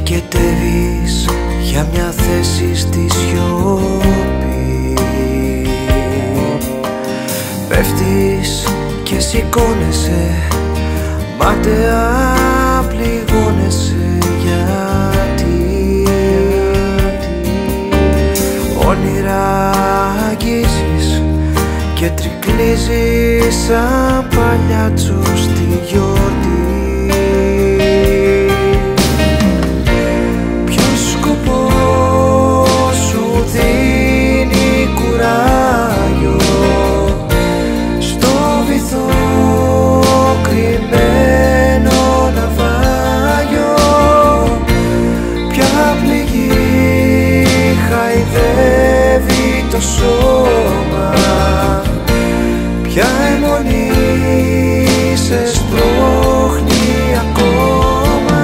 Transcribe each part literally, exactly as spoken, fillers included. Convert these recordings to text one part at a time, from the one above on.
Κετεύεις για μια θέση στη σιωπή. Πέφτεις και σηκώνεσαι, μάταια πληγώνεσαι. Γιατί όνειρα αγγίζεις και τρικλίζεις σαν παλιάτσο στη γιορτή. Το σώμα, ποια αιμονή σε σπρώχνει ακόμα.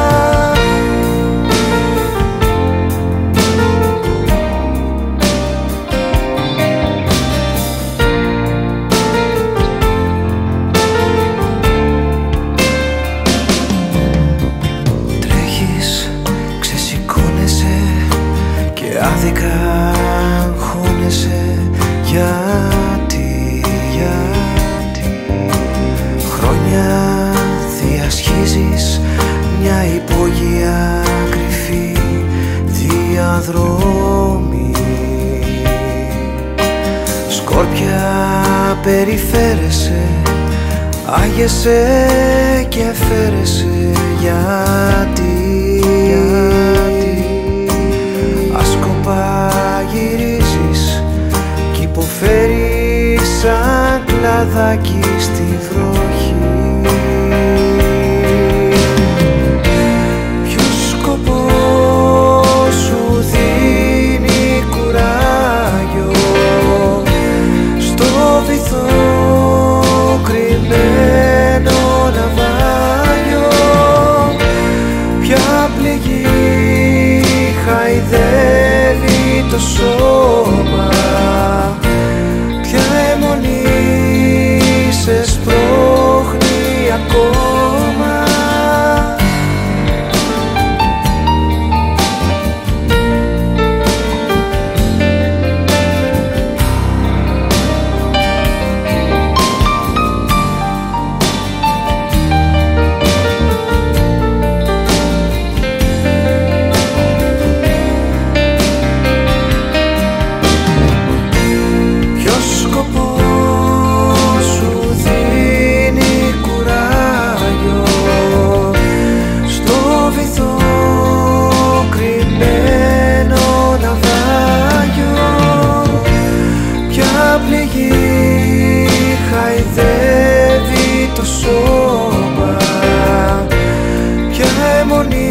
Τρέχεις, ξεσηκώνεσαι και άδικα γιατί, γιατί χρόνια διασχίζεις μια υπόγεια κρυφή διαδρομή. Σκόρπια περιφέρεσαι, άγεσαι και φέρεσαι. Γιατί, γιατί άσκοπα γυρίζεις κι υποφέρεις σαν κλαδάκι στη βροχή. Ποιος σκοπός σου δίνει κουράγιο στο βυθό κρυμμένο ναυάγιο. Ποια πληγή χαϊδεύει το σώμα, ποια αιμονή σε σπρώχνει ακόμα. Χαϊδεύει το σώμα, ποια αιμονή